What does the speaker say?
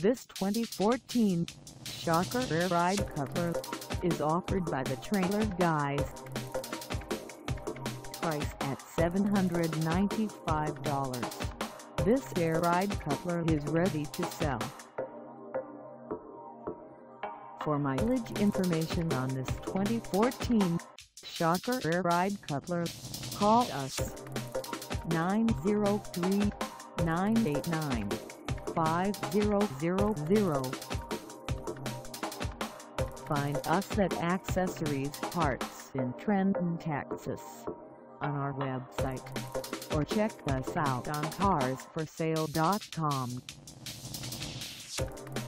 This 2014 Shocker Air Ride Coupler is offered by the Trailer Guys. Price at $795. This Air Ride Coupler is ready to sell. For mileage information on this 2014 Shocker Air Ride Coupler, call us 903-989-5000. Find us at Accessories Parts in Trenton, Texas, on our website, or check us out on carsforsale.com.